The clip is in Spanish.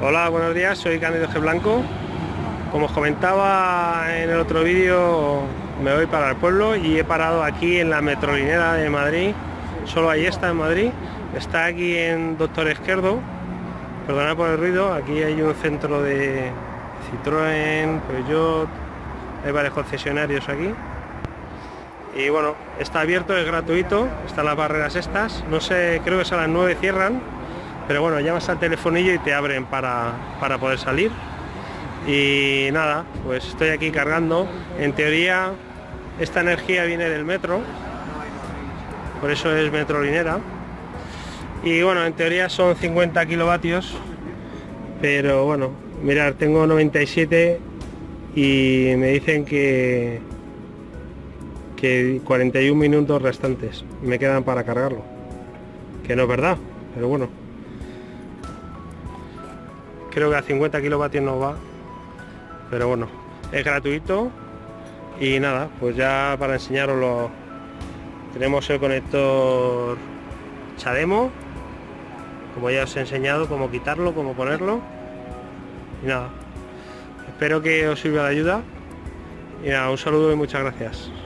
Hola, buenos días, soy Cándido G. Blanco. Como os comentaba en el otro vídeo, me voy para el pueblo y he parado aquí en la Metrolinera de Madrid. Solo ahí está en Madrid. Está aquí en Doctor Esquerdo. Perdonad por el ruido, aquí hay un centro de Citroën, Peugeot, hay varios concesionarios aquí. Y bueno, está abierto, es gratuito, están las barreras estas. No sé, creo que es a las 9 cierran. Pero bueno, llamas al telefonillo y te abren para poder salir. Y nada, pues estoy aquí cargando. En teoría esta energía viene del metro, por eso es Metrolinera. Y bueno, en teoría son 50 kilovatios, pero bueno, mirad, tengo 97 y me dicen que 41 minutos restantes me quedan para cargarlo, que no es verdad, pero bueno, creo que a 50 kilovatios no va, pero bueno, es gratuito. Y nada, pues ya para enseñaroslo, tenemos el conector CHAdeMO, como ya os he enseñado, cómo quitarlo, cómo ponerlo. Y nada, espero que os sirva de ayuda. Y nada, un saludo y muchas gracias.